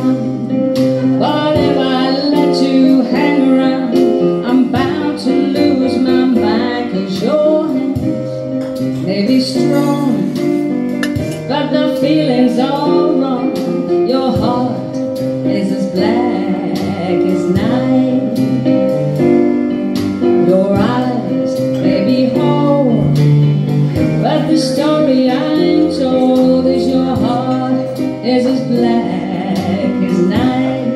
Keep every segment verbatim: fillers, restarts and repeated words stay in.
down. But if I let you hang around, I'm bound to lose my mind. 'Cause your hands may be strong, but the feeling's all wrong. Your heart is as black as night. Your eyes may be whole, but the story I'm told is your heart is as black as night.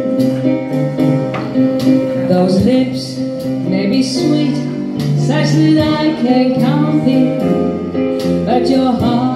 Those lips may be sweet, such that I can't compete, but your heart